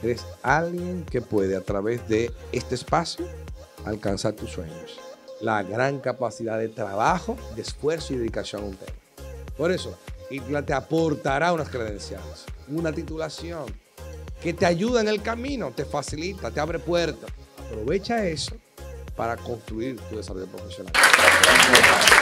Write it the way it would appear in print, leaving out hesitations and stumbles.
eres alguien que puede a través de este espacio alcanzar tus sueños. La gran capacidad de trabajo, de esfuerzo y dedicación a un tema. Por eso, ITLA te aportará unas credenciales, una titulación que te ayuda en el camino, te facilita, te abre puertas. Aprovecha eso para construir tu desarrollo profesional.